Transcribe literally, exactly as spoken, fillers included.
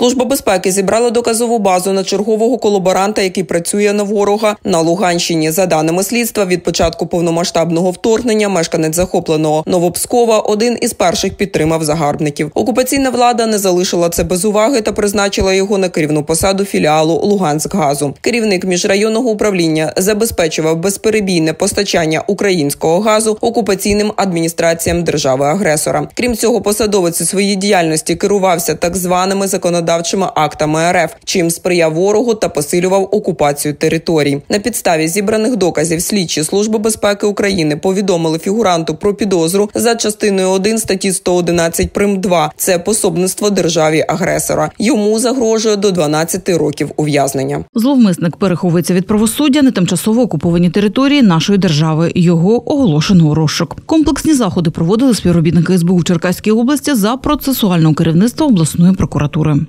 Служба безпеки зібрала доказову базу на чергового колаборанта, який працює на ворога на Луганщині. За даними слідства, від початку повномасштабного вторгнення мешканець захопленого Новопскова один із перших підтримав загарбників. Окупаційна влада не залишила це без уваги та призначила його на керівну посаду філіалу «Луганськгазу». Керівник міжрайонного управління забезпечував безперебійне постачання українського газу окупаційним адміністраціям держави-агресора. Крім цього, посадовець у своїй діяльності керувався так званими законодавчими актами РФ, чим сприяв ворогу та посилював окупацію територій. На підставі зібраних доказів слідчі Служби безпеки України повідомили фігуранту про підозру за частиною один статті сто одинадцять прим. два. Це пособництво державі-агресора. Йому загрожує до дванадцяти років ув'язнення. Зловмисник переховується від правосуддя на тимчасово окупованій території нашої держави. Його оголошено у розшук. Комплексні заходи проводили співробітники ес бе у Черкаській області за процесуального керівництва обласної прокуратури.